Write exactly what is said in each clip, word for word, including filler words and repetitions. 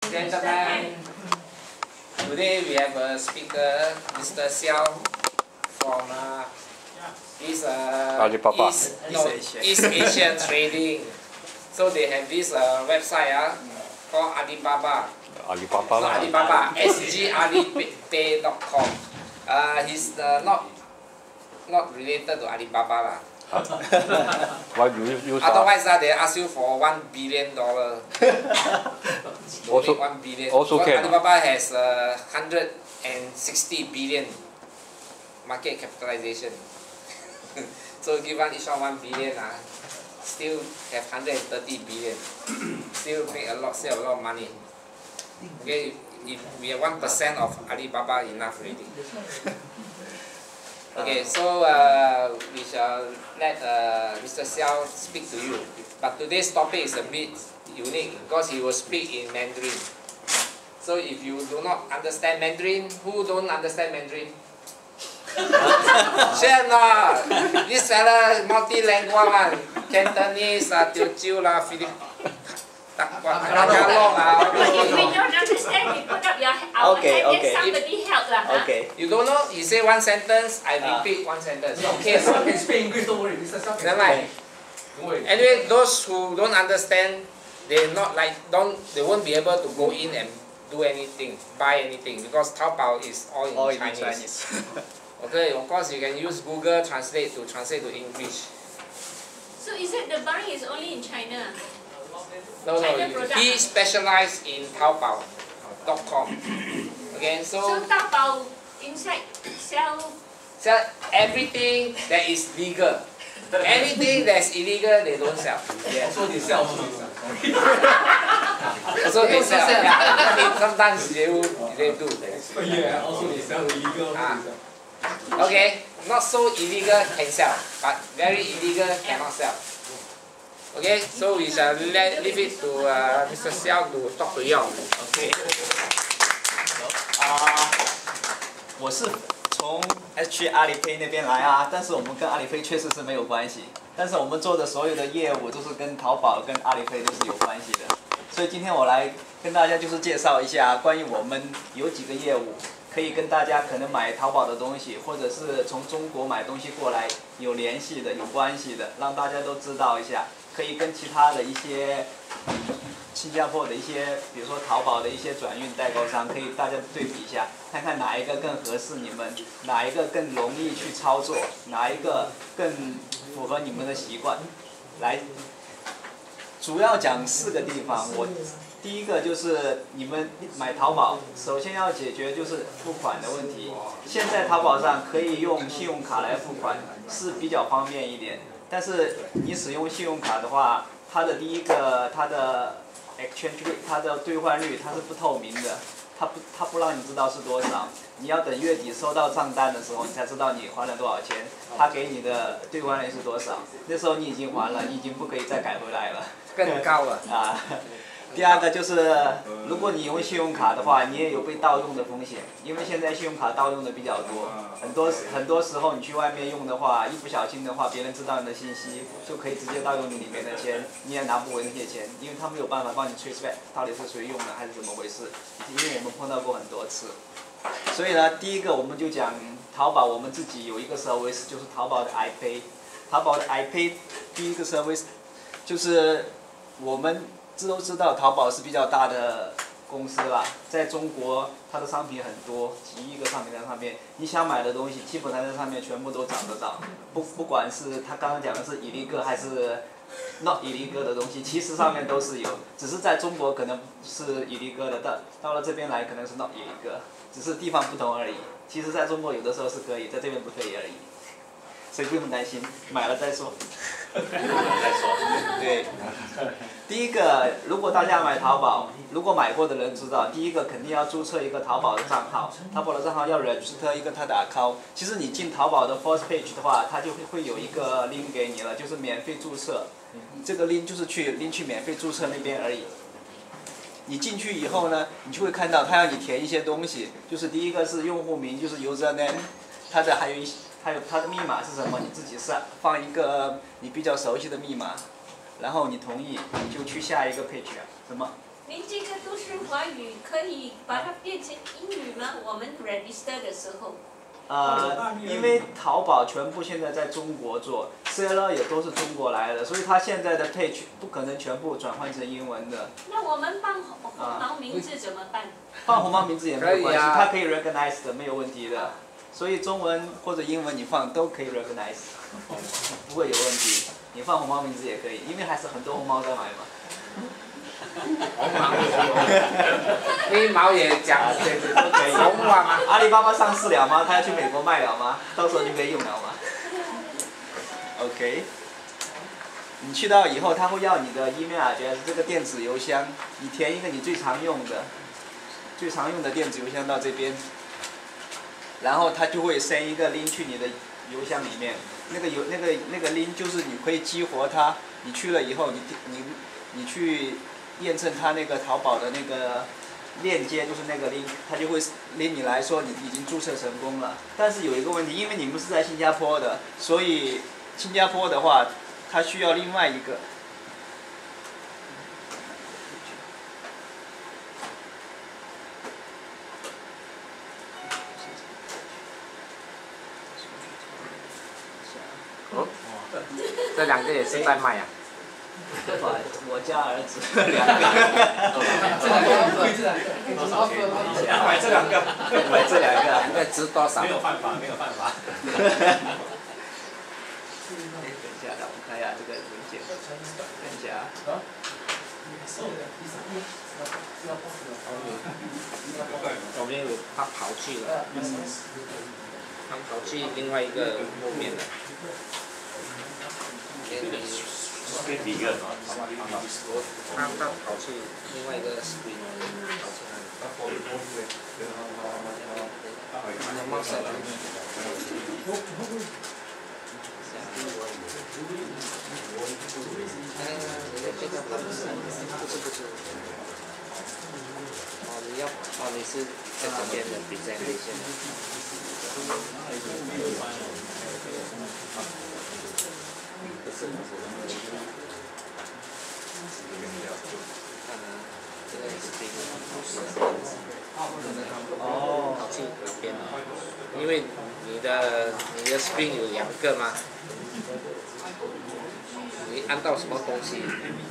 Gentlemen, today we have a speaker, Mister Xiao, from uh, East, uh, East, no, East Asia Trading. So they have this uh, website uh, called Alibaba. Alibaba. Not Alibaba, S G Alipay dot com. Uh, he's uh, not not related to Alibaba lah. Why do you use Otherwise, uh, they ask you for one billion dollar. Also, one billion. also can. Alibaba has uh, hundred and sixty billion market capitalization. So give one each one one billion, uh, still have hundred and thirty billion. Still make a lot, save a lot of money. Okay, if we have one percent of Alibaba, enough already. Okay, so uh, we shall let uh, Mister Xiao speak to you. But today's topic is a bit unique because he will speak in Mandarin. So if you do not understand Mandarin, who don't understand Mandarin? Sure not. This fella multilingual one. Cantonese, uh, Teochew lah, Philippines. If we don't understand, we put up your, our Okay, hand, okay. then somebody help lah. Huh? Okay. You don't know? You say one sentence, I repeat one sentence. Okay, so can speak English, don't worry. Mister Xiao never mind. Don't worry. Anyway, those who don't understand, they not like don't they won't be able to go in and do anything, buy anything because Taobao is all in All in Chinese. Chinese. Okay, of course you can use Google Translate to translate to English. So is it the buying is only in China? No, no, China he product. specialized in Taobao dot com. Okay, So so Taobao inside sell. sell everything that is legal. Anything that's illegal, they don't sell. Yeah, so they sell, so they sell. So they sell. Yeah. Sometimes they will, they do. Yeah, also they sell illegal. Ah. Okay, not so illegal can sell, but very illegal cannot sell. Okay, so we shall let, leave it to uh, Mister Xiao to talk to you. OK。啊，我是从 S G 阿里 Pay 那边来啊，但是我们跟阿里 Pay 确实是没有关系，但是我们做的所有的业务都是跟淘宝、跟阿里 Pay 都是有关系的。所以今天我来跟大家就是介绍一下关于我们有几个业务。可以跟大家可能买淘宝的东西，或者是从中国买东西过来有联系的、有关系的，让大家都知道一下。可以跟其他的一些新加坡的一些，比如说淘宝的一些转运代购商，可以大家对比一下，看看哪一个更合适你们，哪一个更容易去操作，哪一个更符合你们的习惯。来，主要讲四个地方。我第一个就是你们买淘宝，首先要解决就是付款的问题。现在淘宝上可以用信用卡来付款，是比较方便一点。但是你使用信用卡的话，它的第一个它的 exchange rate， 它的兑换率它是不透明的，它不它不让你知道是多少。你要等月底收到账单的时候，你才知道你还了多少钱，它给你的兑换率是多少。那时候你已经还了，你已经不可以再改回来了。 更高了啊。第二个就是，如果你用信用卡的话，你也有被盗用的风险，因为现在信用卡盗用的比较多，很多很多时候你去外面用的话，一不小心的话，别人知道你的信息，就可以直接盗用你里面的钱，你也拿不回那些钱，因为他没有办法帮你 trace back 到底是谁用的还是怎么回事，因为我们碰到过很多次。所以呢，第一个我们就讲淘宝，我们自己有一个 service 就是淘宝的 iPay， 淘宝的 iPay 第一个 service 就是我们。都知道淘宝是比较大的公司啦，在中国它的商品很多，几亿个商品在上面，你想买的东西基本上在上面全部都找得到，不不管是他刚刚讲的是illegal还是 not illegal的东西，其实上面都是有，只是在中国可能是illegal的，到到了这边来可能是 not illegal， 只是地方不同而已。其实在中国有的时候是可以，在这边不可以而已，所以不用担心，买了再说。再说。对。第一个，如果大家买淘宝，如果买过的人知道，第一个肯定要注册一个淘宝的账号，淘宝的账号要 register 一个它的 account。其实你进淘宝的 first page 的话，它就会会有一个 link 给你了，就是免费注册。这个 link 就是去 link 去免费注册那边而已。你进去以后呢，你就会看到它要你填一些东西，就是第一个是用户名，就是 username， 它的还有一还有它的密码是什么，你自己设，放一个你比较熟悉的密码。然后你同意，你就去下一个 page 什么您这个都是华语，可以把它变成英语吗？我们 register 的时候。 呃，因为淘宝全部现在在中国做 ，seller 也都是中国来的，所以它现在的 page 不可能全部转换成英文的。 那我们办红红毛名字怎么办？ 放红毛名字也没有关系， 可以啊它可以 recognize 的，没有问题的。所以中文或者英文你放都可以 recognize， 不会有问题。你放红毛名字也可以，因为还是很多红毛在买嘛。 红毛也有，黑毛也讲， 对对都可以。 红网啊。 阿里巴巴上市了吗？他要去美国卖了吗？到时候就可以用了吗 ？OK。你去到以后，他会要你的 email address 这个电子邮箱，你填一个你最常用的、最常用的电子邮箱到这边，然后他就会 send 一个 link 去你的邮箱里面。那个邮那个那个 link 就是你可以激活它，你去了以后，你你你去验证它那个淘宝的那个链接，就是那个 link， 它就会拎你来说你已经注册成功了。但是有一个问题，因为你们是在新加坡的，所以新加坡的话，它需要另外一个。 哦，这两个也是在卖啊。 我家儿子两个。 这两个，贵这两个，买这两个， 买这两个。 那值多少？ 没有犯法，没有犯法。 哎，等一下，让我们看一下这个文件，看一下。 我们有他跑去了，他跑去另外一个后面了。 几个？ 他他跑去另外一个 screen， 跑去那里。你的猫在哪里？哎，你的这个不是不是不是。哦，你要哦，你是在这边的 presentation。不是不是。看啊，这个是这个。 哦。 跑去哪边了？因为你的你的 screen 有两个嘛。你按到什么东西？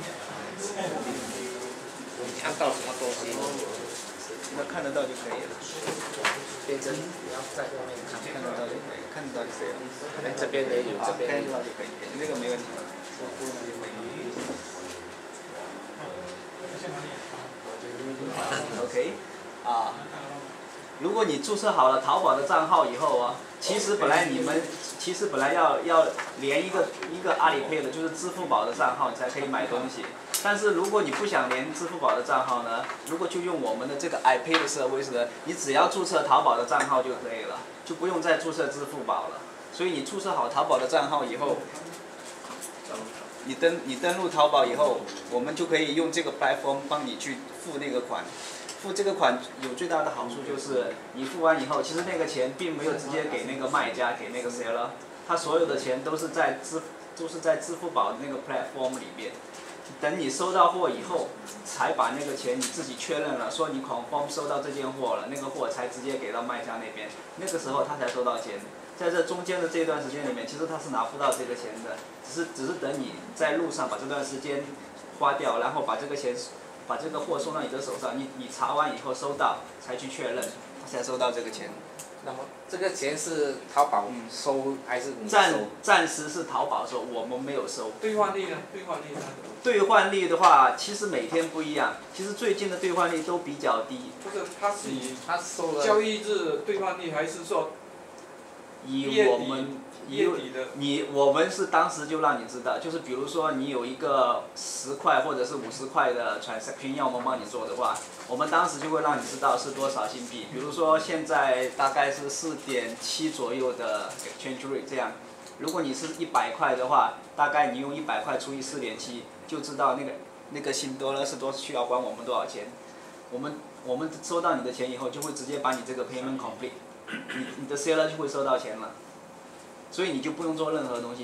你按到什么东西？ 那看得到就可以了。 变成你要在后面看。 看得到就可以，看得到就可以了。 哎，这边也有，这边看得到就可以，那个没问题。OK， 啊，如果你注册好了淘宝的账号以后啊，其实本来你们其实本来要要连一个一个阿里 Pay 的，就是支付宝的账号，你才可以买东西。但是如果你不想连支付宝的账号呢，如果就用我们的这个 iPay 的 service 呢，你只要注册淘宝的账号就可以了，就不用再注册支付宝了。所以你注册好淘宝的账号以后，你登你登录淘宝以后，我们就可以用这个 platform 帮你去付那个款。付这个款有最大的好处就是，你付完以后，其实那个钱并没有直接给那个卖家，给那个 seller， 他所有的钱都是在支都是在支付宝的那个 platform 里边。等你收到货以后，才把那个钱你自己确认了，说你 confirm 收到这件货了，那个货才直接给到卖家那边，那个时候他才收到钱。在这中间的这段时间里面，其实他是拿不到这个钱的，只是只是等你在路上把这段时间花掉，然后把这个钱，把这个货送到你的手上，你你查完以后收到，才去确认，他才收到这个钱。 那么这个钱是淘宝收还是你收？ 暂暂时是淘宝收，我们没有收。 兑换率呢？兑换率呢？ 兑换率的话，其实每天不一样。其实最近的兑换率都比较低。 不是，它是以他收了交易日兑换率，还是说以我们月底的？ 你我们是当时就让你知道，就是比如说你有一个十块或者是五十块的 transaction 要我们帮你做的话，我们当时就会让你知道是多少新币。比如说现在大概是四点七左右的 exchange rate 这样。如果你是一百块的话，大概你用一百块除以四点七，就知道那个那个新多了是多需要还我们多少钱。我们我们收到你的钱以后，就会直接把你这个 payment complete， 你你的 seller 就会收到钱了。所以你就不用做任何东西。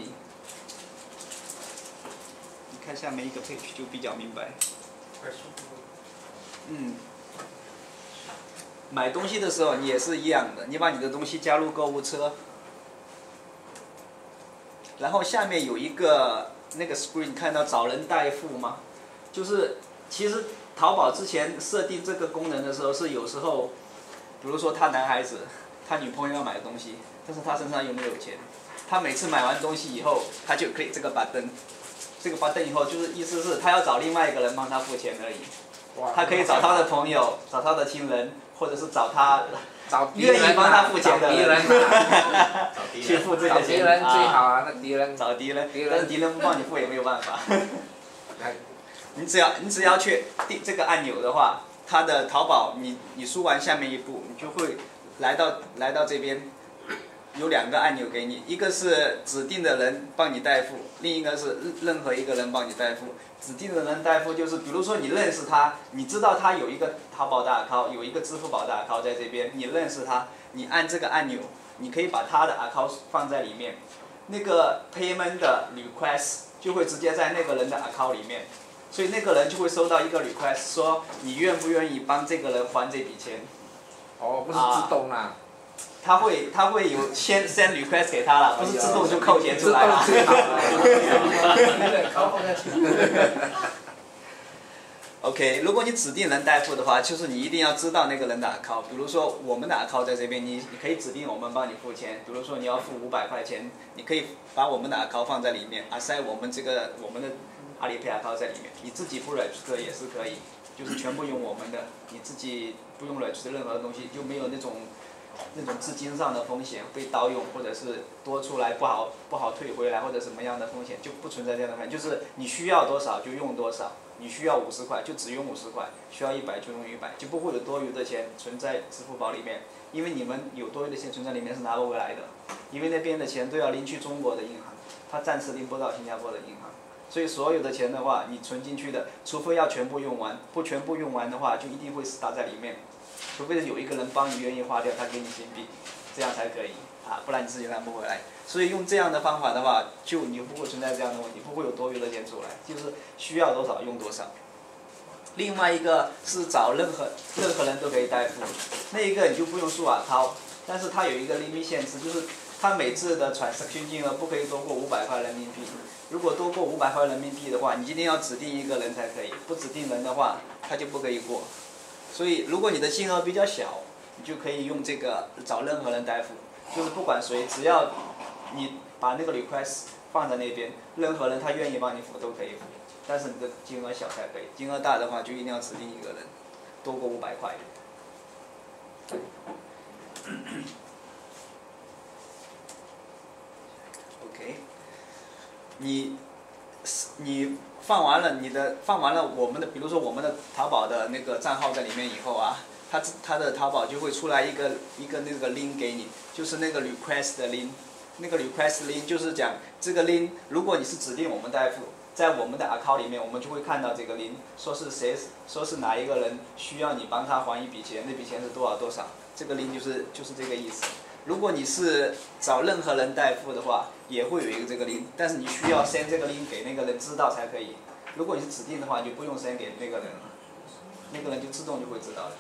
你看下面一个 page 就比较明白。 嗯，买东西的时候你也是一样的，你把你的东西加入购物车，然后下面有一个那个 screen， 看到找人代付吗？就是其实淘宝之前设定这个功能的时候是有时候，比如说他男孩子，他女朋友要买东西，但是他身上又没有钱，他每次买完东西以后，他就 click 这个 button， 这个 button 以后就是意思是他要找另外一个人帮他付钱而已。他可以找他的朋友，找他的亲人，或者是找他找敌人愿意帮他付钱的敌人嘛， 去付这找个钱。 敌人最好啊，那敌人。 找敌人， 敌人但是敌人不帮你付也没有办法。你只要你只要去订这个按钮的话，它的淘宝你你输完下面一步，你就会来到来到这边，有两个按钮给你，一个是指定的人帮你代付，另一个是任何一个人帮你代付。指定的人代付就是，比如说你认识他，你知道他有一个淘宝的 account， 有一个支付宝的 account 在这边，你认识他，你按这个按钮，你可以把他的 account 放在里面，那个 payment 的 request 就会直接在那个人的 account 里面，所以那个人就会收到一个 request 说你愿不愿意帮这个人还这笔钱。 哦，不是自动啦。啊他会他会有先 send request 给他了，不是自动就扣钱出来了。OK， 如果你指定人代付的话，就是你一定要知道那个人的 account。比如说我们的 account 在这边，你你可以指定我们帮你付钱。比如说你要付五百块钱，你可以把我们的 account 放在里面 ，assign 我们这个我们的阿里 Pay account 在里面。你自己不 register 也是可以，就是全部用我们的，你自己不用 register 任何东西，就没有那种。那种资金上的风险被盗用，或者是多出来不好不好退回来，或者什么样的风险就不存在这样的风险。就是你需要多少就用多少，你需要五十块就只用五十块，需要一百就用一百，就不会有多余的钱存在支付宝里面。因为你们有多余的钱存在里面是拿不回来的，因为那边的钱都要拎去中国的银行，它暂时拎不到新加坡的银行。所以所有的钱的话，你存进去的，除非要全部用完，不全部用完的话，就一定会打在里面。除非是有一个人帮你愿意花掉，他给你新币，这样才可以啊，不然你自己拿不回来。所以用这样的方法的话，就你不会存在这样的问题，不会有多余的钱出来，就是需要多少用多少。另外一个是找任何任何人都可以代付，那一个你就不用数码掏，但是它有一个 limit 限制，就是它每次的 transaction 金额不可以多过五百块人民币。如果多过五百块人民币的话，你一定要指定一个人才可以，不指定人的话，他就不可以过。所以，如果你的金额比较小，你就可以用这个找任何人代付，就是不管谁，只要你把那个 request 放在那边，任何人他愿意帮你付都可以付，但是你的金额小才可以，金额大的话就一定要指定一个人，多过五百块。OK， 你你。放完了你的，放完了我们的，比如说我们的淘宝的那个账号在里面以后啊，它它的淘宝就会出来一个一个那个 link 给你，就是那个 request 的 link， 那个 request link 就是讲这个 link， 如果你是指定我们代付，在我们的 account 里面，我们就会看到这个 link， 说是谁，说是哪一个人需要你帮他还一笔钱，那笔钱是多少多少，这个 link 就是就是这个意思。如果你是找任何人代付的话，也会有一个这个 link， 但是你需要 send 这个 link 给那个人知道才可以。如果你是指定的话，你就不用 send 给那个人了，那个人就自动就会知道了。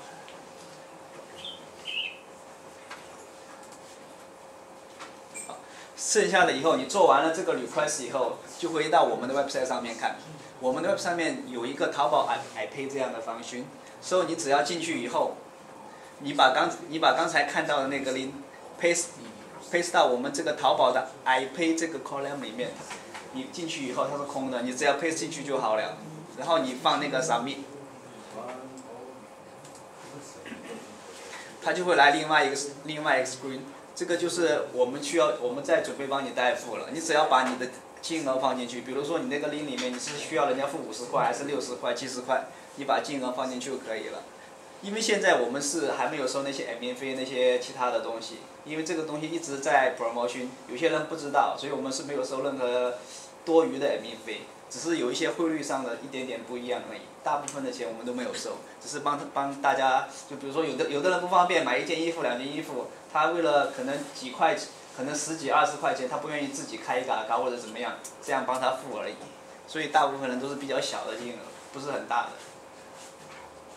好，剩下的以后你做完了这个 request 以后，就会到我们的 website 上面看。我们的 website 上面有一个淘宝 I P 这样的方询，所以你只要进去以后，你把刚你把刚才看到的那个 link paste paste 到我们这个淘宝的 I P 这个 column 里面，你进去以后它是空的，你只要 paste 进去就好了，然后你放那个 submit， 它就会来另外一个另外一个 screen， 这个就是我们需要我们在准备帮你代付了，你只要把你的金额放进去，比如说你那个 link 里面你是需要人家付五十块还是六十块、七十块，你把金额放进去就可以了。因为现在我们是还没有收那些 admin 费那些其他的东西，因为这个东西一直在 promotion， 有些人不知道，所以我们是没有收任何多余的 admin 费，只是有一些汇率上的一点点不一样而已。大部分的钱我们都没有收，只是帮帮大家，就比如说有的有的人不方便买一件衣服、两件衣服，他为了可能几块，可能十几二十块钱，他不愿意自己开一个 account 或者怎么样，这样帮他付而已。所以大部分人都是比较小的金额，不是很大的。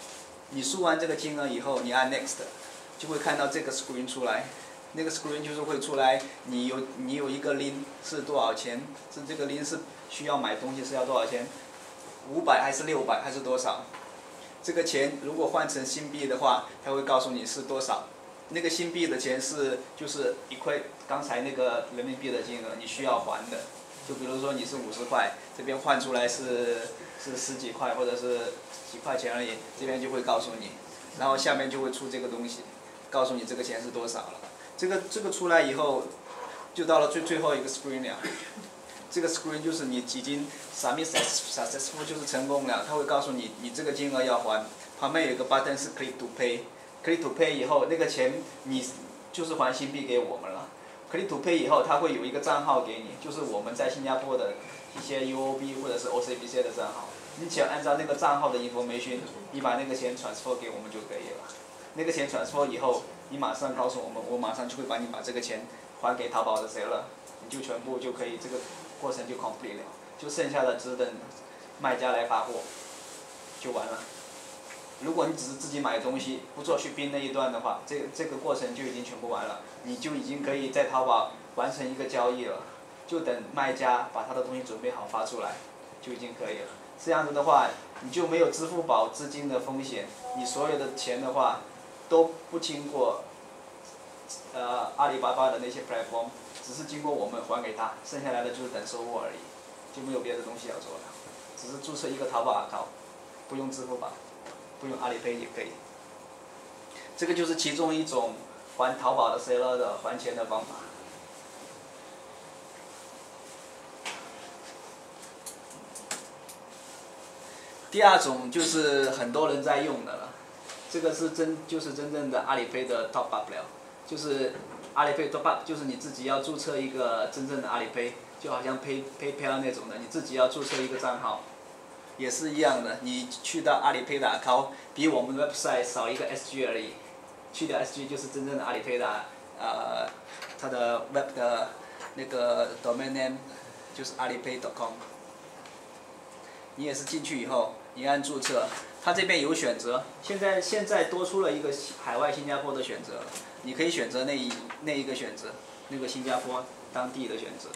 你输完这个金额以后，你按 Next， 就会看到这个 screen 出来。那个 screen 就是会出来，你有你有一个 link 是多少钱？是这个 link 是需要买东西是要多少钱？五百还是六百还是多少？这个钱如果换成新币的话，它会告诉你是多少。那个新币的钱是就是一块刚才那个人民币的金额，你需要还的。就比如说你是五十块，这边换出来是是十几块或者是几块钱而已，这边就会告诉你，然后下面就会出这个东西，告诉你这个钱是多少了。这个这个出来以后，就到了最最后一个 screen 了。这个 screen 就是你已经 submit successful 就是成功了，它会告诉你你这个金额要还，旁边有一个 button 是 click to pay，click to pay 以后那个钱你就是还新币给我们了。click to pay 以后它会有一个账号给你，就是我们在新加坡的一些 U O B 或者是 O C B C 的账号，你只要按照那个账号的 information， 你把那个钱 transfer 给我们就可以了。那个钱 transfer 以后，你马上告诉我们，我马上就会把你把这个钱还给淘宝的谁了，你就全部就可以这个过程就 complete 了，就剩下的只等卖家来发货就完了。如果你只是自己买东西，不做shipping那一段的话，这这个过程就已经全部完了，你就已经可以在淘宝完成一个交易了，就等卖家把他的东西准备好发出来，就已经可以了。这样子的话，你就没有支付宝资金的风险，你所有的钱的话。都不经过呃阿里巴巴的那些 platform， 只是经过我们还给他，剩下来的就是等收货而已，就没有别的东西要做了，只是注册一个淘宝 account， 不用支付宝，不用阿里 pay 也可以。这个就是其中一种还淘宝的 seller 的还钱的方法。第二种就是很多人在用的了。这个是真就是真正的阿里 pay 的 top up 了，就是阿里 pay top up 就是你自己要注册一个真正的阿里 pay， 就好像 pay PayPal 那种的，你自己要注册一个账号，也是一样的。你去到阿里 pay 的 account， 比我们的 website 少一个 S G 而已，去掉 S G 就是真正的阿里 pay 的呃它的 web 的那个 domain name 就是阿里 pay dot com。你也是进去以后，你按注册。它这边有选择，现在现在多出了一个海外新加坡的选择，你可以选择那一那一个选择，那个新加坡当地的选择。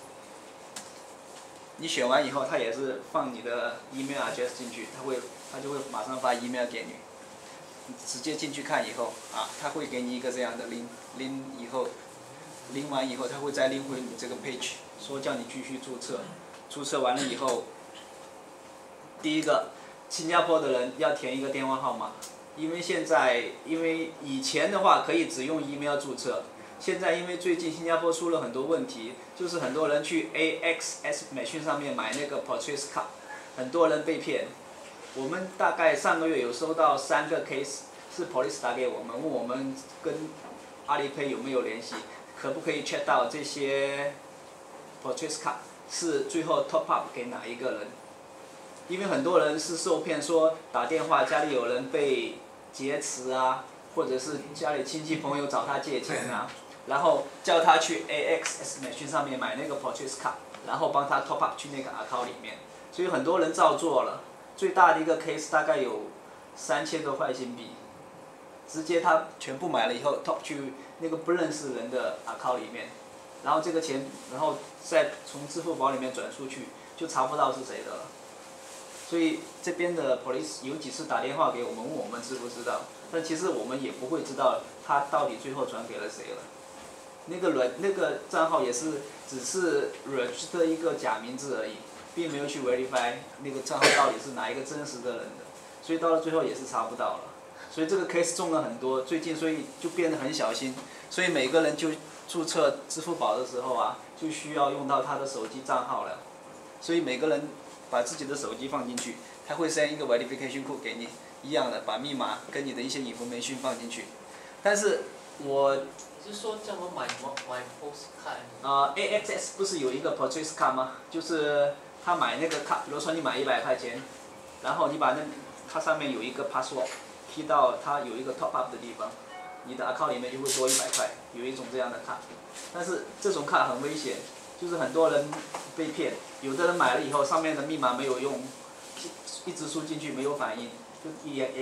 你选完以后，它也是放你的 email address 进去，它会它就会马上发 email 给你，你直接进去看以后啊，它会给你一个这样的 link link 以后 link 完以后，它会再 link 回你这个 page， 说叫你继续注册，注册完了以后，第一个。新加坡的人要填一个电话号码，因为现在因为以前的话可以只用 email 注册，现在因为最近新加坡出了很多问题，就是很多人去 A X S 美讯上面买那个 purchase card， 很多人被骗。我们大概上个月有收到三个 case， 是 police 打给我们，问我们跟阿里 pay 有没有联系，可不可以 check 到这些 purchase card 是最后 top up 给哪一个人。因为很多人是受骗，说打电话家里有人被劫持啊，或者是家里亲戚朋友找他借钱啊，然后叫他去 A X S 美讯上面买那个 purchase card， 然后帮他 top up 去那个 account 里面，所以很多人照做了。最大的一个 case 大概有三千多块新币，直接他全部买了以后 top 去那个不认识人的 account 里面，然后这个钱然后再从支付宝里面转出去，就查不到是谁的了。所以这边的 police 有几次打电话给我们，问我们知不知道，但其实我们也不会知道他到底最后转给了谁了。那个软那个账号也是只是 register 一个假名字而已，并没有去 verify 那个账号到底是哪一个真实的人的，所以到了最后也是查不到了。所以这个 case 中了很多，最近所以就变得很小心，所以每个人就注册支付宝的时候啊，就需要用到他的手机账号了，所以每个人。把自己的手机放进去，它会 send 一个 verification code 给你，一样的，把密码跟你的一些 information 放进去。但是我你是说叫我买买 postcard？ 啊、呃、，A X S 不是有一个 purchase card 吗？就是他买那个卡，比如说你买一百块钱，然后你把那它上面有一个 password， key 到它有一个 top up 的地方，你的 account 里面就会多一百块，有一种这样的卡。但是这种卡很危险。就是很多人被骗，有的人买了以后上面的密码没有用，一直输进去没有反应，就也也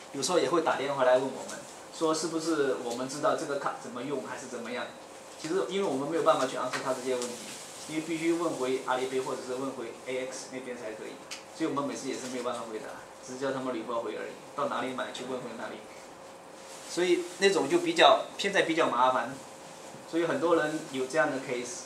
有时候也会打电话来问我们，说是不是我们知道这个卡怎么用还是怎么样。其实因为我们没有办法去answer他这些问题，因为必须问回阿里贝或者是问回 A X 那边才可以，所以我们每次也是没有办法回答，只是叫他们捋过回而已，到哪里买去问回哪里。所以那种就比较现在比较麻烦，所以很多人有这样的 case。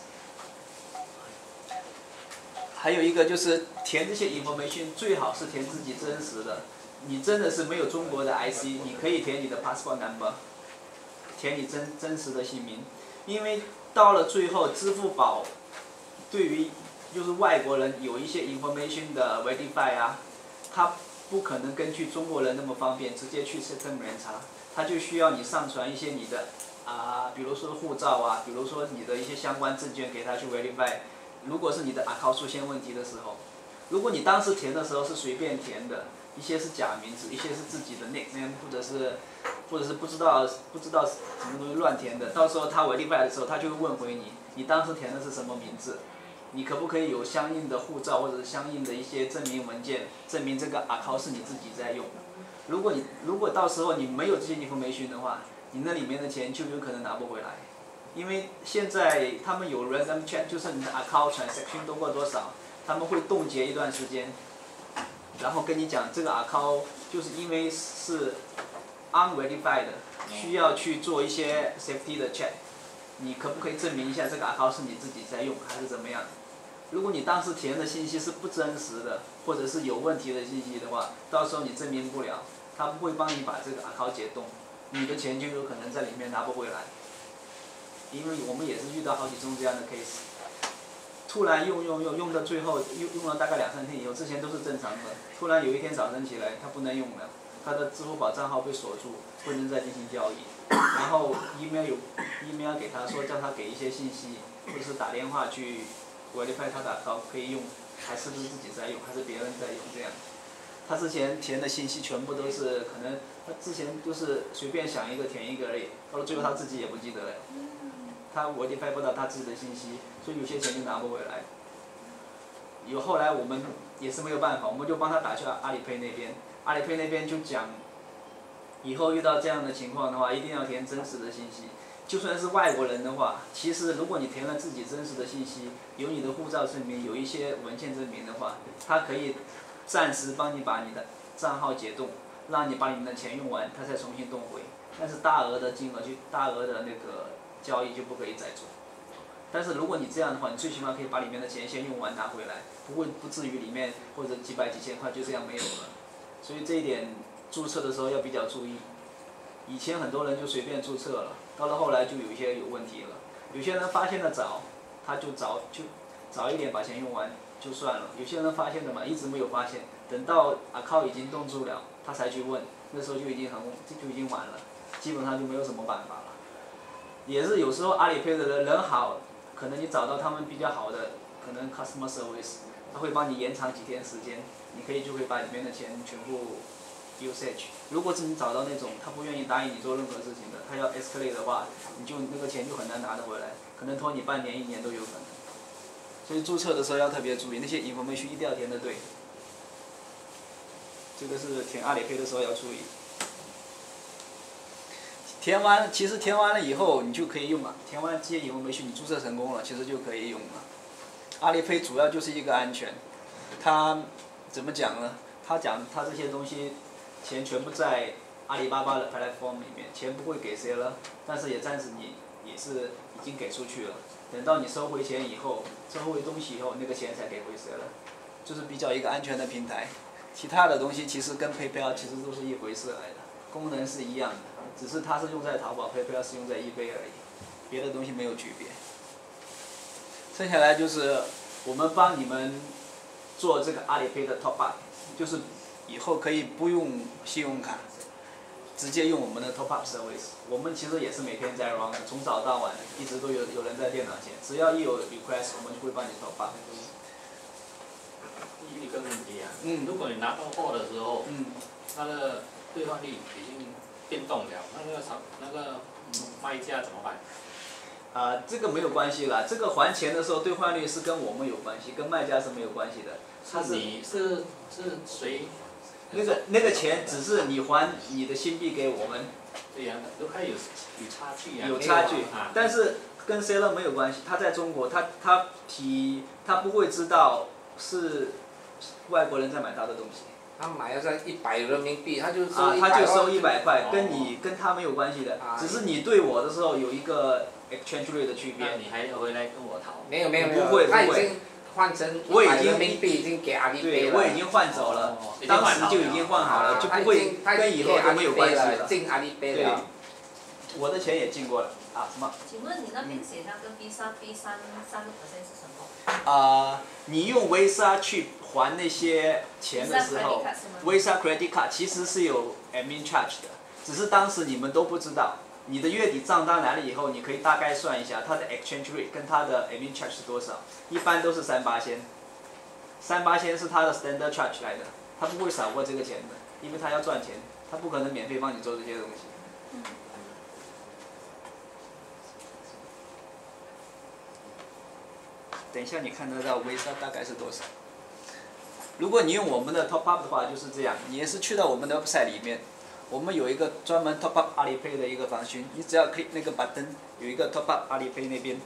还有一个就是填这些 information 最好是填自己真实的，你真的是没有中国的 I C， 你可以填你的 passport number， 填你真真实的姓名。因为到了最后，支付宝对于就是外国人有一些 information 的 verify 啊，它不可能根据中国人那么方便直接去 settlement 查，它就需要你上传一些你的啊，比如说护照啊，比如说你的一些相关证件给他去 verify。如果是你的 account 出现问题的时候，如果你当时填的时候是随便填的，一些是假名字，一些是自己的 nickname， 或者是或者是不知道不知道什么东西乱填的，到时候他 verify 的时候，他就会问回你，你当时填的是什么名字，你可不可以有相应的护照或者是相应的一些证明文件，证明这个 account 是你自己在用。如果你如果到时候你没有这些 information 的话，你那里面的钱就有可能拿不回来。因为现在他们有 random check， 就是你的 account transaction 多过多少，他们会冻结一段时间，然后跟你讲这个 account 就是因为是 unverified 的，需要去做一些 safety 的 check， 你可不可以证明一下这个 account 是你自己在用还是怎么样？如果你当时填的信息是不真实的，或者是有问题的信息的话，到时候你证明不了，他不会帮你把这个 account 解冻，你的钱就有可能在里面拿不回来。因为我们也是遇到好几宗这样的 case， 突然用用用用到最后用用了大概两三天以后，之前都是正常的，突然有一天早晨起来，他不能用了，他的支付宝账号被锁住，不能再进行交易，然后 email 有 email 给他说叫他给一些信息，或者是打电话去 verify 他的 account 可以用，还是不是自己在用，还是别人在用这样。他之前填的信息全部都是可能他之前就是随便想一个填一个而已，到了最后他自己也不记得了。他verify不到他自己的信息，所以有些钱就拿不回来。有后来我们也是没有办法，我们就帮他打去阿里 pay 那边，阿里 pay 那边就讲，以后遇到这样的情况的话，一定要填真实的信息。就算是外国人的话，其实如果你填了自己真实的信息，有你的护照证明，有一些文件证明的话，他可以暂时帮你把你的账号解冻，让你把你的钱用完，他再重新冻回。但是大额的金额就大额的那个交易就不可以再做，但是如果你这样的话，你最起码可以把里面的钱先用完拿回来，不会不至于里面或者几百几千块就这样没有了。所以这一点注册的时候要比较注意。以前很多人就随便注册了，到了后来就有一些有问题了。有些人发现的早，他就早就早一点把钱用完就算了；有些人发现的嘛，一直没有发现，等到 account 已经冻住了，他才去问，那时候就已经很就已经晚了，基本上就没有什么办法了。也是有时候阿里 pay 的人人好，可能你找到他们比较好的，可能 customer service， 他会帮你延长几天时间，你可以就会把里面的钱全部 usage。如果是你找到那种他不愿意答应你做任何事情的，他要 escalate 的话，你就那个钱就很难拿得回来，可能拖你半年一年都有可能。所以注册的时候要特别注意，那些 information 一定要填得对。这个是填阿里 pay 的时候要注意。填完，其实填完了以后你就可以用了。填完这些 information 你注册成功了，其实就可以用了。阿里 pay 主要就是一个安全，它怎么讲呢？他讲他这些东西，钱全部在阿里巴巴的 platform 里面，钱不会给谁了，但是也暂时你也是已经给出去了。等到你收回钱以后，收回东西以后，那个钱才给回谁了，就是比较一个安全的平台。其他的东西其实跟 PayPal 其实都是一回事来的，功能是一样的。只是它是用在淘宝 ，PayPal 是用在eBay而已，别的东西没有区别。剩下来就是我们帮你们做这个阿里 Pay 的 Top Up， 就是以后可以不用信用卡，直接用我们的 Top Up Service。我们其实也是每天在 run， 从早到晚一直都有有人在电脑前，只要一有 request， 我们就会帮你 Top Up。 一个问题啊， 嗯， 如果你拿到货的时候， 嗯， 它的兑换率已经变动了，那个厂那个卖家怎么办？ 啊、呃，这个没有关系啦，这个还钱的时候兑换率是跟我们有关系，跟卖家是没有关系的。 是你是是谁那个那个钱只是你还你的新币给我们。 对呀，都还有有差距呀。 有差距， 啊、 但是跟 seller 没有关系。他在中国，他他提他不会知道是外国人在买他的东西。 他买了在一百人民币，他就收啊， 一百他就收一百块， 哦跟你跟他没有关系的， 啊只是你对我的时候有一个 exchange rate 的区别。 那你还要回来跟我讨？ 没有没有没有， 不会不会他已经换成我已经一百人民币已经给阿里对， 贝了。 我已经换走了， 哦当时就已经换好了，就不会跟以后都没有关系了。 进阿里贝对了。， 我的钱也进过了啊什么？ 请问你那边写那个 Visa fee 三三个 percent 是什么？ 啊、你用 Visa 去还那些钱的时候 Visa ，Visa credit card 其实是有 admin charge 的，只是当时你们都不知道。你的月底账单来了以后，你可以大概算一下它的 exchange rate 跟它的 admin charge 是多少，一般都是三八仙，三八仙是它的 standard charge 来的，它不会少过这个钱的，因为它要赚钱，它不可能免费帮你做这些东西。等一下你看得到 Visa 大概是多少？如果你用我们的 Top Up 的话，就是这样，你也是去到我们的 website 里面，我们有一个专门 Top Up Alipay 的一个方式，你只要 click 那个 button， 有一个 Top Up Alipay 那边，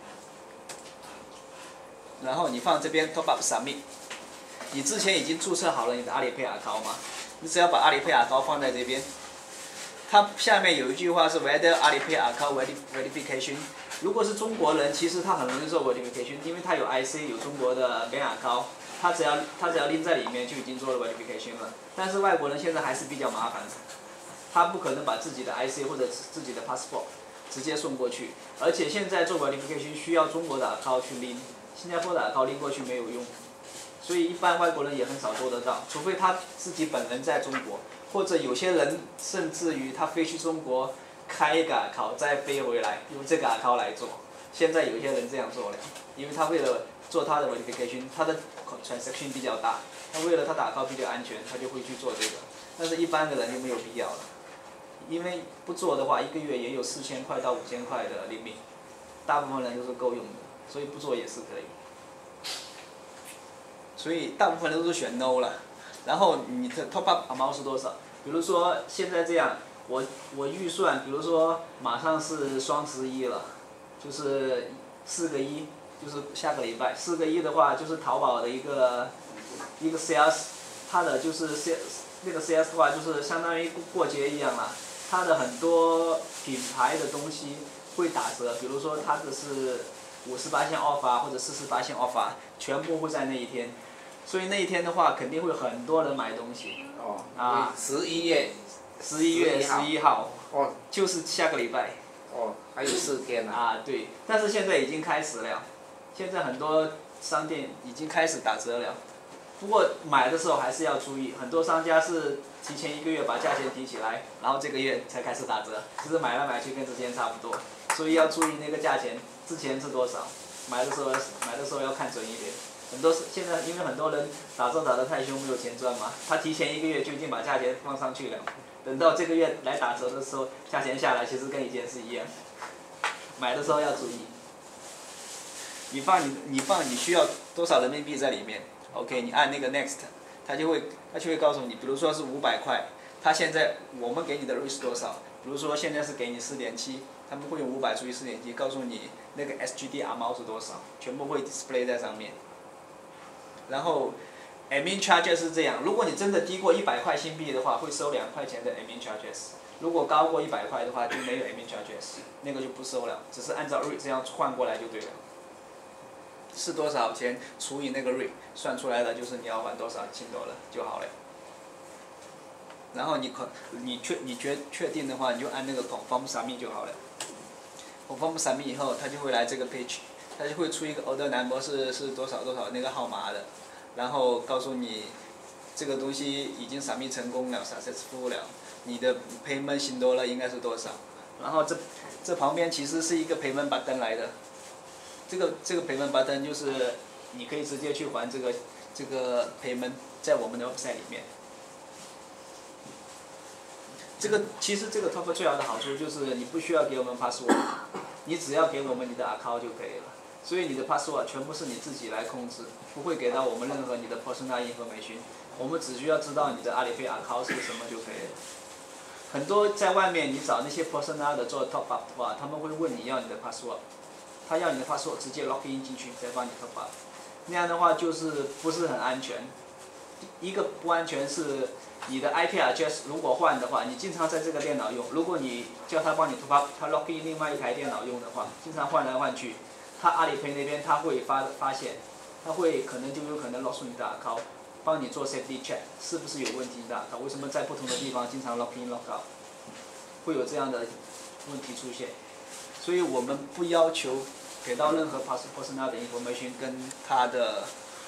然后你放这边 Top Up Submit， 你之前已经注册好了你的 Alipay account 吗？你只要把 Alipay account 放在这边，它下面有一句话是 Whether Alipay account verification。如果是中国人，其实他很容易做 verification， 因为他有 I C， 有中国的 bank account， 他只要他只要拎在里面就已经做了 verification 了。但是外国人现在还是比较麻烦的，他不可能把自己的 I C 或者自己的 passport 直接送过去，而且现在做 verification 需要中国的 account 去拎，新加坡的 account 拎过去没有用，所以一般外国人也很少做得到，除非他自己本人在中国，或者有些人甚至于他飞去中国。开一个 account 再飞回来，用这个 account 来做。现在有些人这样做了，因为他为了做他的 verification， 他的 transaction 比较大，他为了他的 account 比较安全，他就会去做这个。但是一般的人就没有必要了，因为不做的话，一个月也有四千块到五千块的利息，大部分人都是够用的，所以不做也是可以。所以大部分人都是选 no 了。然后你的 top up amount 是多少？比如说现在这样。我我预算，比如说马上是双十一了，就是四个一，就是下个礼拜四个一的话，就是淘宝的一个一个 sales， 它的就是 sales 那个 sales 的话，就是相当于过节一样啦，它的很多品牌的东西会打折，比如说它的是五十八线 offer 或者四十八线 offer， 全部会在那一天，所以那一天的话，肯定会很多人买东西。 哦。 啊。 十一月。 十一月十一号， 哦， 就是下个礼拜。 哦，还有四天呢。 啊，对，但是现在已经开始了，现在很多商店已经开始打折了。不过买的时候还是要注意，很多商家是提前一个月把价钱提起来，然后这个月才开始打折，其实买来买去跟之前差不多，所以要注意那个价钱之前是多少，买的时候买的时候要看准一点。很多现在因为很多人打折打得太凶，没有钱赚嘛，他提前一个月就已经把价钱放上去了。等到这个月来打折的时候，价钱下来其实跟以前是一样。买的时候要注意。你放你你放你需要多少人民币在里面 ？OK， 你按那个 Next， 它就会它就会告诉你，比如说是五百块，它现在我们给你的 rate 是多少？比如说现在是给你四点七，他们会用五百除以四点七，告诉你那个 S G D amount 是多少，全部会 display 在上面。然后。admin charges 是这样，如果你真的低过一百块新币的话，会收两块钱的 admin charges； 如果高过一百块的话，就没有 admin charges， 那个就不收了，只是按照 rate 这样换过来就对了。是多少钱除以那个 rate， 算出来的就是你要还多少清多了就好了。然后你可你确你确确定的话，你就按那个 confirm submit 就好了。confirm submit 以后，它就会来这个 page， 它就会出一个 order number 是是多少多少那个号码的。然后告诉你，这个东西已经submit成功了 ，successful 了，你的 payment 新多了应该是多少？然后这这旁边其实是一个 payment button 来的，这个这个 payment button 就是你可以直接去还这个这个 payment 在我们的 website 里面。这个其实这个 Top 最好的好处就是你不需要给我们 password， 你只要给我们你的 account 就可以了。所以你的 password 全部是你自己来控制，不会给到我们任何你的 personal information， 我们只需要知道你的阿里 Pay account 是什么就可以了。很多在外面你找那些 personal 的做 top up 的话，他们会问你要你的 password， 他要你的 password 直接 log in 进去再帮你 top up， 那样的话就是不是很安全。一个不安全是你的 I P address 如果换的话，你经常在这个电脑用，如果你叫他帮你 top up， 他 log in 另外一台电脑用的话，经常换来换去，他阿里 Pay 那边他会发发现，他会可能就有可能 log 出你的 account， 帮你做 safety check 是不是有问题的 account， 为什么在不同的地方经常 log in log out， 会有这样的问题出现，所以我们不要求给到任何 personal 的 information 跟他的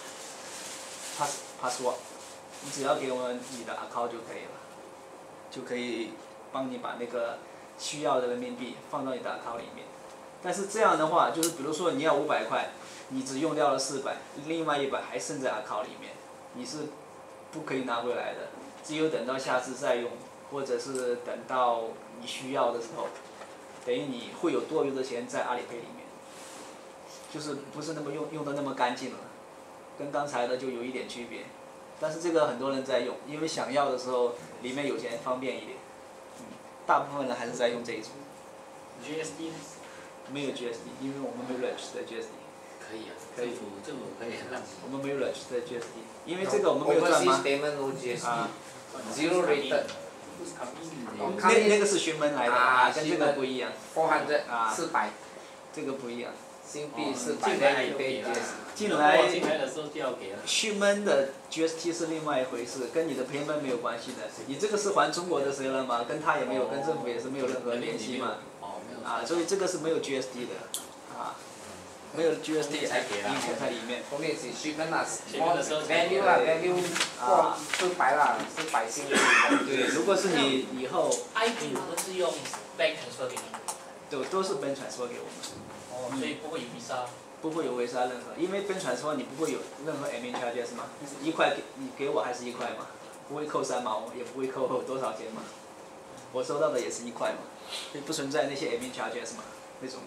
pass password， 你只要给我们你的 account 就可以了，就可以帮你把那个需要的人民币放到你的 account 里面。但是这样的话，就是比如说你要五百块，你只用掉了四百，另外一百还剩在 account 里面，你是不可以拿回来的，只有等到下次再用，或者是等到你需要的时候，等于你会有多余的钱在阿里 Pay 里面，就是不是那么用用的那么干净了，跟刚才的就有一点区别。但是这个很多人在用，因为想要的时候里面有钱方便一点，嗯，大部分人还是在用这一种。 G S D 没有 G S D， 因为我们没有 register G S D。 可以啊， 可以， 这个可以让。 我们没有 register G S D， 因为这个我们没有赚吗？ payment no G S D，zero rated。 那那个是询问来的啊，跟这个不一样。 four hundred 啊， 四百， 这个不一样。 新币四百， 进来就给了。 进来进来的时候就要给了。 询问的 G S T 是另外一回事，跟你的 payment 没有关系的。你这个是还中国的谁了吗？跟他也没有，跟政府也是没有任何联系嘛。 哦，没有。 啊，所以这个是没有 G S T 的，啊，没有 G S T 才给了。 影响在里面。 后面是 shipment 啊 ，value 啦 value 过四百啦，四百新币。 对，如果是你以后。 I P 我们是用 bank transfer 给你们。 都都是 bank transfer 给我们。 哦，所以不会有 visa。 不会有 visa 任何，因为 bank transfer 你不会有任何 admin charges 嘛，一块给你给我还是一块嘛，不会扣三毛，也不会扣多少钱嘛，我收到的也是一块嘛，所以不存在那些 admin charges 嘛，那种。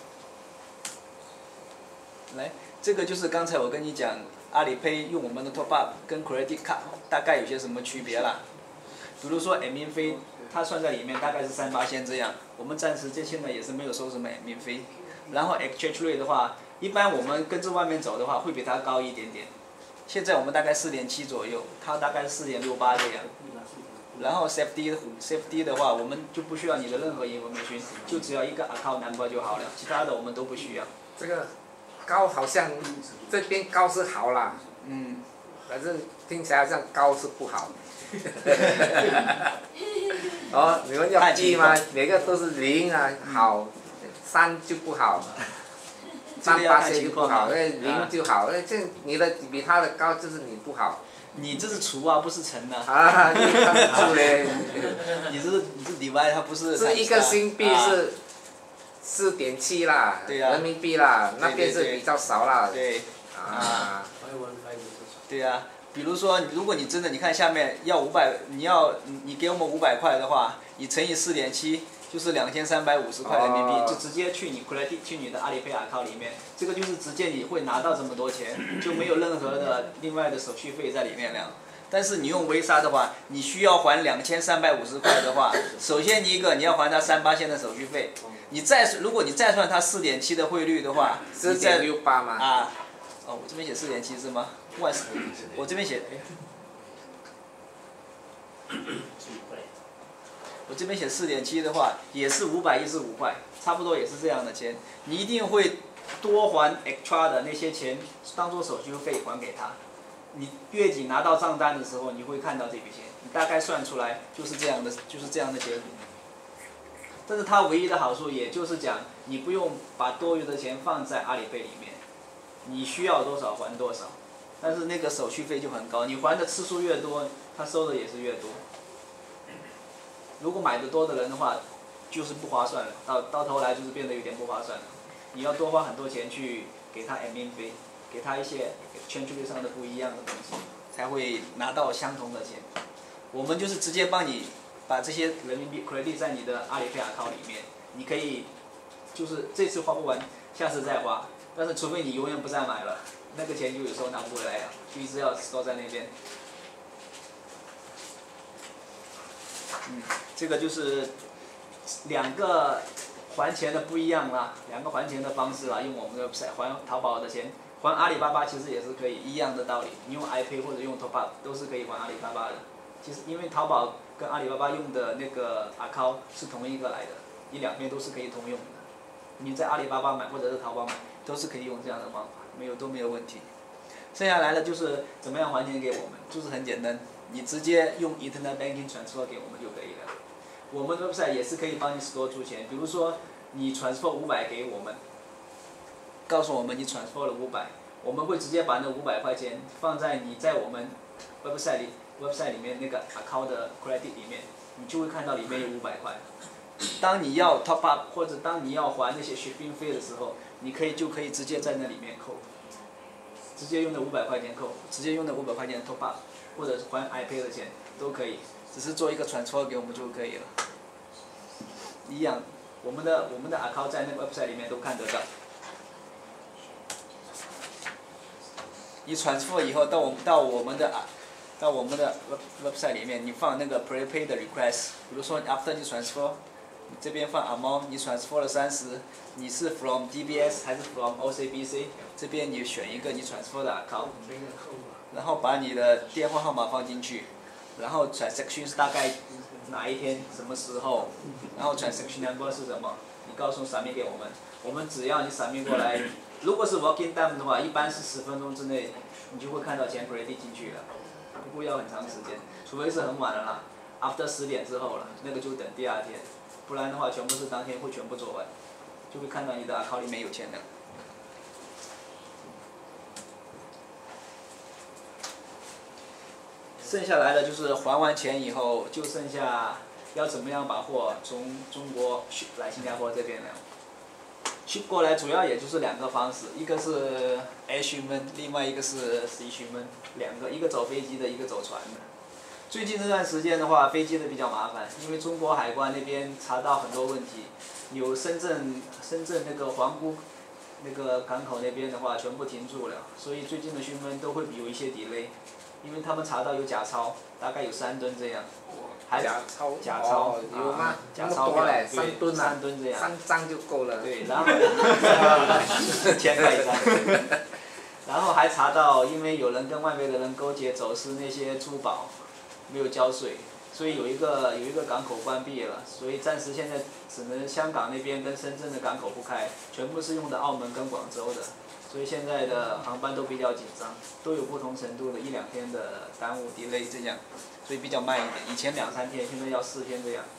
来，这个就是刚才我跟你讲，阿里 Pay 用我们的 top up 跟 credit card 大概有些什么区别啦。比如说 admin 费，它算在里面大概是三八仙这样，我们暂时这现在也是没有收什么 admin 费。然后 exchange rate 的话，一般我们跟着外面走的话，会比它高一点点。现在我们大概四点七左右，它大概四点六八这样。然后 safety safety 的话，我们就不需要你的任何 information， 就只要一个 account number 就好了，其他的我们都不需要。 这个高好像这边高是好啦， 嗯， 反正听起来好像高是不好。哦，你们要记吗？每个都是零啊，好。三就不好，三八线就不好，哎零就好，哎这你的比他的高就是你不好。 你这是除啊，不是乘啊。 啊，你看出嘞。 你这是你是 divide， 它不是。 是一个新币是四点七啦，人民币啦，那边是比较少啦。 对。 啊。 对呀，比如说，如果你真的你看下面要五百，你要你给我们五百块的话，你乘以四点七。就是两千三百五十块人民币，就直接去你 credit 去你的阿里 Pay account 里面，这个就是直接你会拿到这么多钱，就没有任何的另外的手续费在里面了。但是你用微沙的话，你需要还两千三百五十块的话，首先你一个你要还他三八仙的手续费，你再如果你再算它四点七的汇率的话， 四点六八嘛。 啊，哦，我这边写四点七是吗？万，我这边写。我这边写四点七的话，也是五百一十五块，差不多也是这样的钱。你一定会多还 extra 的那些钱，当做手续费还给他。你月底拿到账单的时候，你会看到这笔钱，你大概算出来就是这样的，就是这样的结果。但是它唯一的好处，也就是讲，你不用把多余的钱放在阿里 Pay 里面，你需要多少还多少。但是那个手续费就很高，你还的次数越多，他收的也是越多。如果买的多的人的话，就是不划算了，到到头来就是变得有点不划算了。你要多花很多钱去给他 admin 费，给他一些圈区上的不一样的东西，才会拿到相同的钱。我们就是直接帮你把这些人民币 credit 在你的阿里 Pay account 里面，你可以就是这次花不完，下次再花。但是除非你永远不再买了，那个钱就有时候拿不回来了，就一直要收在那边。 嗯，这个就是两个还钱的不一样啦，两个还钱的方式啦，用我们的还淘宝的钱，还阿里巴巴其实也是可以，一样的道理，你用 iPay 或者用 Top Up 都是可以还阿里巴巴的。其实因为淘宝跟阿里巴巴用的那个 account 是同一个来的，你两边都是可以通用的。你在阿里巴巴买或者是淘宝买，都是可以用这样的方法，没有都没有问题。剩下来的就是怎么样还钱给我们，就是很简单，你直接用 Internet Banking transfer 给我们就可以了。我们的 website 也是可以帮你 store 出钱，比如说你 transfer 五百给我们，告诉我们你 transfer 了五百，我们会直接把那五百块钱放在你在我们 website 里 website 里面那个 account 的 credit 里面，你就会看到里面有五百块。当你要 top up 或者当你要还那些 shipping 费的时候，你可以就可以直接在那里面扣，直接用那五百块钱扣，直接用那五百块钱 top up， 或者还 iPay 的钱都可以，只是做一个 transfer 给我们就可以了。一样，我们的我们的 account 在那个 website 里面都看得到。你 transfer 以后到我到我们的到我们的 web website 里面，你放那个 prepay 的 request， 比如说 after 你 transfer。你这边放 amount， 你 transfer 了三十，你是 from D B S 还是 from O C B C？ 这边你选一个你 transfer 的 account， 然后把你的电话号码放进去，然后 transaction 是大概哪一天、什么时候，然后 transaction number 是什么，你告诉 submit 给我们，我们只要你 submit 过来，如果是 working time 的话，一般是十分钟之内，你就会看到钱 credit 进去了，不会要很长时间，除非是很晚了啦 ，after 十点之后了，那个就等第二天。不然的话，全部是当天会全部做完，就会看到你的 account 里面有钱的。剩下来的就是还完钱以后，就剩下要怎么样把货从中国ship来新加坡这边了。ship过来主要也就是两个方式，一个是 air shipment， 另外一个是 sea shipment， 两个，一个走飞机的，一个走船的。最近这段时间的话，飞机的比较麻烦，因为中国海关那边查到很多问题，有深圳深圳那个皇姑那个港口那边的话全部停住了，所以最近的询问都会有一些 delay， 因为他们查到有假钞，大概有三吨这样。还假钞？ 假钞、 哦、有吗？ 假钞票， 嘞，三吨啊， 三吨这样。 三张就够了。 对，然后千块一张。然后还查到，因为有人跟外面的人勾结走私那些珠宝。没有交税，所以有一个有一个港口关闭了，所以暂时现在只能香港那边跟深圳的港口不开，全部是用的澳门跟广州的，所以现在的航班都比较紧张，都有不同程度的一两天的耽误 delay 这样，所以比较慢一点，以前两三天，现在要四天这样。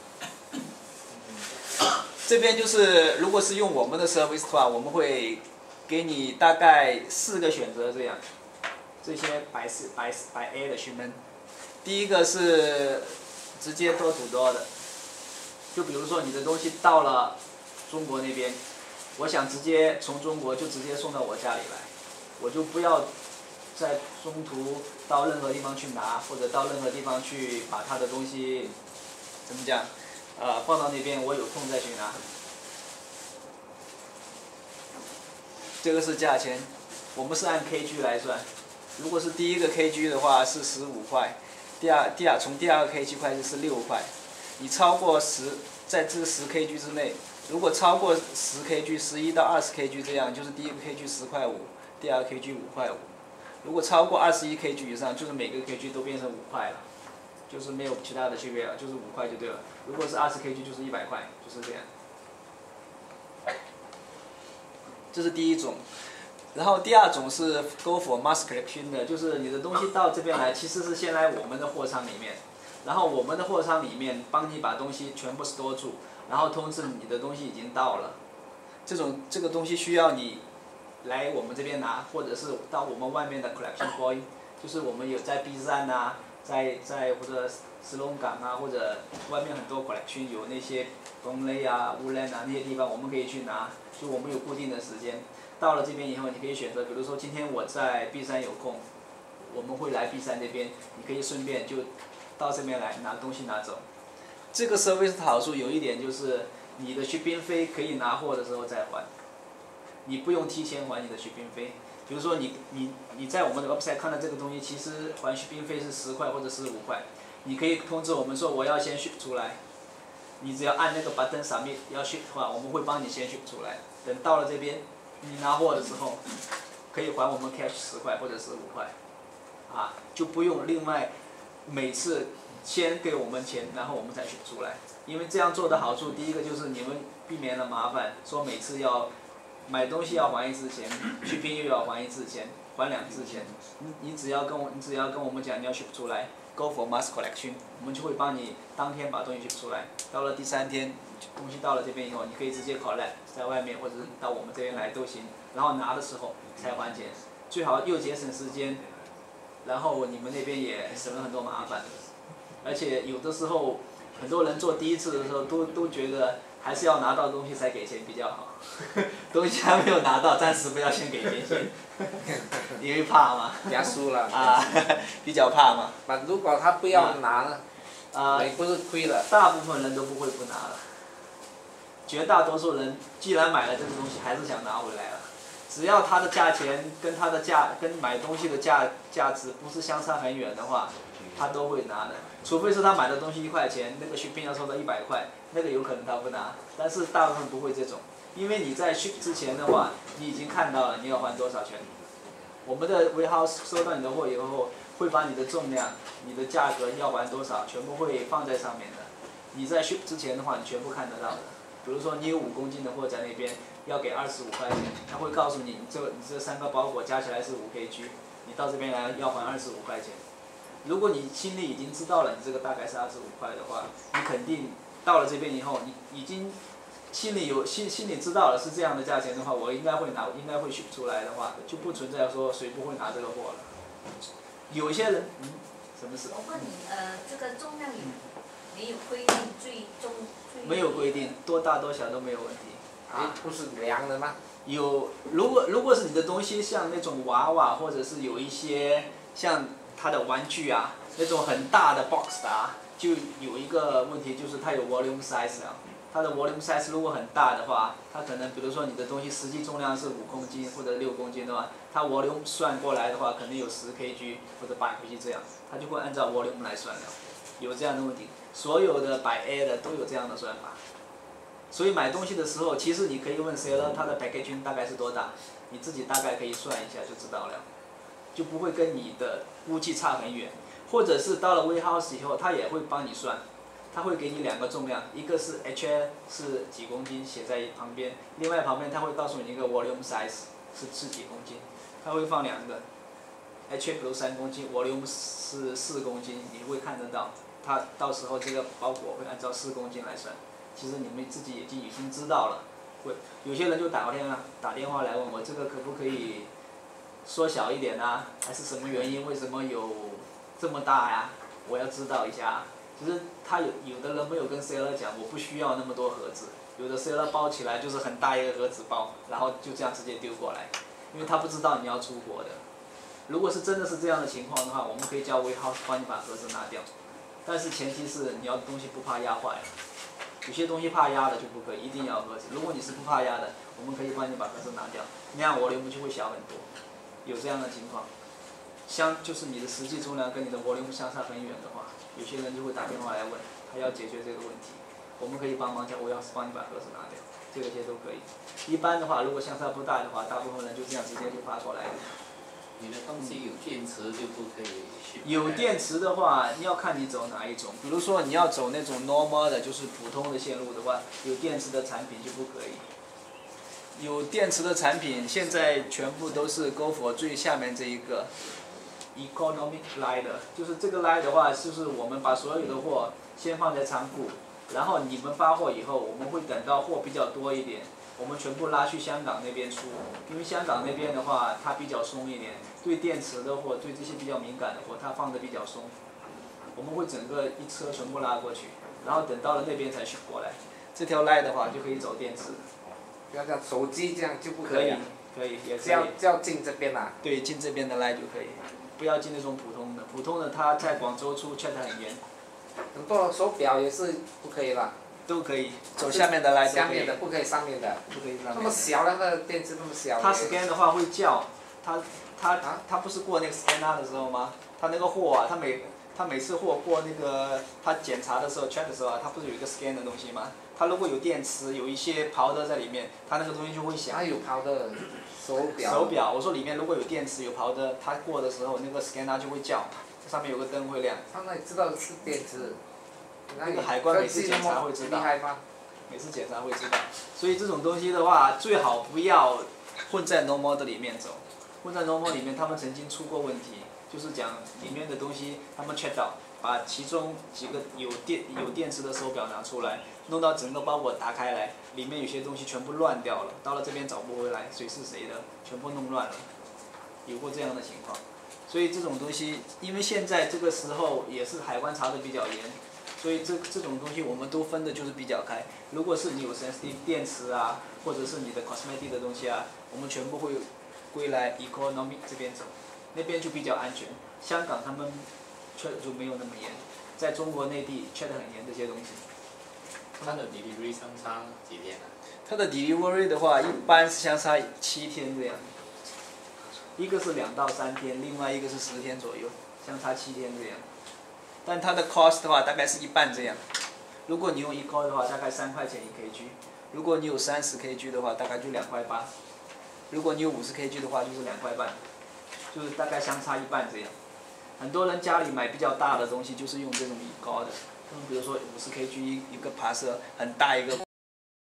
这边就是如果是用我们的 service 的话，我们会给你大概四个选择这样，这些白是白白 A 的shipment。第一个是直接多土多的，就比如说你的东西到了中国那边，我想直接从中国就直接送到我家里来，我就不要在中途到任何地方去拿，或者到任何地方去把他的东西怎么讲，呃放到那边，我有空再去拿。这个是价钱，我们是按 K G 来算，如果是第一个 K G 的话是十五块。第二，第二从第二个 K G 开始是六块，你超过十，在这十 K G 之内，如果超过十 K G， 十一到二十 K G 这样，就是第一个 K G 十块五，第二个 K G 五块五。如果超过二十一 K G 以上，就是每个 K G 都变成五块了，就是没有其他的区别了，就是五块就对了。如果是二十 K G 就是一百块，就是这样。这是第一种。然后第二种是 go for mass collection 的，就是你的东西到这边来，其实是先来我们的货仓里面，然后我们的货仓里面帮你把东西全部 store 住，然后通知你的东西已经到了。这种这个东西需要你来我们这边拿，或者是到我们外面的 collection point， 就是我们有在 Bishan 啊，在在或者石龙港啊，或者外面很多 collection 有那些东雷啊、乌兰啊那些地方，我们可以去拿，就我们有固定的时间。到了这边以后，你可以选择，比如说今天我在 B 山有空，我们会来 B 山这边，你可以顺便就到这边来拿东西拿走。这个 service 的好处有一点就是，你的shipping费可以拿货的时候再还，你不用提前还你的shipping费。比如说你你你在我们的 website 看到这个东西，其实还shipping费是十块或者十五块， 你可以通知我们说我要先 ship 出来，你只要按那个 button submit 要 ship 的话，我们会帮你先 ship 出来。等到了这边，你拿货的时候，可以还我们 cash 十块或者是五块，啊，就不用另外每次先给我们钱，然后我们再 ship 出来。因为这样做的好处，第一个就是你们避免了麻烦，说每次要买东西要还一次钱，去拼又要还一次钱，还两次钱。你你只要跟我你只要跟我们讲你要 ship 出来 ，go for mass collection， 我们就会帮你当天把东西 ship 出来。到了第三天，东西到了这边以后，你可以直接 collect 在外面，或者是到我们这边来都行。然后拿的时候才还钱，最好又节省时间，然后你们那边也省了很多麻烦。而且有的时候，很多人做第一次的时候都都觉得还是要拿到东西才给钱比较好。东西还没有拿到，暂时不要先给钱先，因为怕嘛。 压输了。 啊，比较怕嘛。 那如果他不要拿呢？ 啊， 你不是亏了？ 大部分人都不会不拿了。绝大多数人既然买了这个东西，还是想拿回来了。只要它的价钱跟它的价跟买东西的价价值不是相差很远的话，他都会拿的。除非是他买的东西一块钱，那个 shipping 要收到一百块，那个有可能他不拿。但是大部分不会这种，因为你在 ship 之前的话，你已经看到了你要还多少钱。我们的 warehouse 收到你的货以后，会把你的重量、你的价格要还多少，全部会放在上面的。你在 ship 之前的话，你全部看得到的。比如说你有五公斤的货在那边，要给二十五块钱，他会告诉你，你这你这三个包裹加起来是五 K G， 你到这边来要还二十五块钱。如果你心里已经知道了你这个大概是二十五块的话，你肯定到了这边以后，你已经心里有心心里知道了是这样的价钱的话，我应该会拿，应该会取出来的话，就不存在说谁不会拿这个货了。有些人，嗯，什么事？ 我问你，呃，这个重量有没有规定最重？最没有规定，多大多小都没有问题。 啊，不是量的吗？ 有，如果如果是你的东西像那种娃娃，或者是有一些像它的玩具啊，那种很大的 box 的啊，就有一个问题，就是它有 volume size 啊。它的 volume size 如果很大的话，它可能比如说你的东西实际重量是五公斤或者六公斤的话，它 volume 算过来的话，可能有十 K G 或者八 K G 这样，它就会按照 volume 来算了。有这样的问题，所有的百 A 的都有这样的算法。所以买东西的时候，其实你可以问 seller 它的 packaging 大概是多大，你自己大概可以算一下就知道了，就不会跟你的估计差很远。或者是到了 warehouse 以后，它也会帮你算，它会给你两个重量，一个是 H L 是几公斤写在旁边，另外旁边它会告诉你一个 volume size 是是几公斤，它会放两个 H L 比如三公斤 ，volume 是四公斤，你会看得到，它到时候这个包裹会按照四公斤来算。其实你们自己已经已经知道了，会有些人就打电话打电话来问我这个可不可以缩小一点啊？还是什么原因？为什么有这么大呀？我要知道一下。其实他有有的人没有跟 seller 讲，我不需要那么多盒子。有的 seller 包起来就是很大一个盒子包，然后就这样直接丢过来，因为他不知道你要出国的。如果是真的是这样的情况的话，我们可以叫 warehouse 帮你把盒子拿掉，但是前提是你要东西不怕压坏。有些东西怕压的就不可以，一定要盒子。如果你是不怕压的，我们可以帮你把盒子拿掉，那样volume就会小很多。有这样的情况，相就是你的实际重量跟你的volume相差很远的话，有些人就会打电话来问，他要解决这个问题，我们可以帮忙叫我要是帮你把盒子拿掉，这个些都可以。一般的话，如果相差不大的话，大部分人就这样直接就发过来了。 你的东西有电池就不可以去。 有电池的话，你要看你走哪一种。比如说你要走那种 normal 的，就是普通的线路的话，有电池的产品就不可以。有电池的产品现在全部都是 go for 最下面这一个 economic line 的，就是这个 line 的话，就是我们把所有的货先放在仓库，然后你们发货以后，我们会等到货比较多一点，我们全部拉去香港那边出，因为香港那边的话它比较松一点，对电池的货，对这些比较敏感的货，它放的比较松。我们会整个一车全部拉过去，然后等到了那边才取过来。这条 line 的话就可以走电池。 不要像手机这样就不可以可以。 可以，也可以。 只要只要进这边啊。 对，进这边的 line 就可以，不要进那种普通的，普通的它在广州出 check 得很严。 很多手表也是不可以了。 都可以，走下面的 line 都可以。 下面的不可以，上面的。 不可以上面的。 那么小那个电池那么小。 它 scan 的话会叫，它它它不是过那个 scanner 的时候吗？它那个货啊，它每他每次货过那个他检查的时候 check 的时候啊，他不是有一个 scan 的东西吗？他如果有电池，有一些 powder 在里面，他那个东西就会响。 它有抛的手表。 手表，我说里面如果有电池有 powder，他过的时候那个 scanner 就会叫，上面有个灯会亮。 他那里知道是电池。 那个海关每次检查会知道。 厉害吗？ 每次检查会知道，所以这种东西的话，最好不要混在 normal 的里面走。混在 normal 里面，他们曾经出过问题，就是讲里面的东西，他们 check 到，把其中几个有电有电池的手表拿出来，弄到整个包裹打开来，里面有些东西全部乱掉了，到了这边找不回来，谁是谁的，全部弄乱了，有过这样的情况。所以这种东西，因为现在这个时候也是海关查的比较严。所以这这种东西我们都分的就是比较开。如果是你有 sensitive 电池啊，或者是你的 cosmetic 的东西啊，我们全部会归来 economic 这边走，那边就比较安全。香港他们 check 就没有那么严，在中国内地 check 得很严这些东西。 它的 delivery 相差几天啊？ 它的 delivery 的话，一般是相差七天这样，一个是两到三天，另外一个是十天左右，相差七天这样。但它的 cost 的话大概是一半这样，如果你用 eco 的话大概三块钱一 kg， 如果你有三十 kg 的话大概就两块八，如果你有五十 kg 的话就是两块半，就是大概相差一半这样。很多人家里买比较大的东西就是用这种 eco 的，比如说五十 kg 一个爬色很大一个。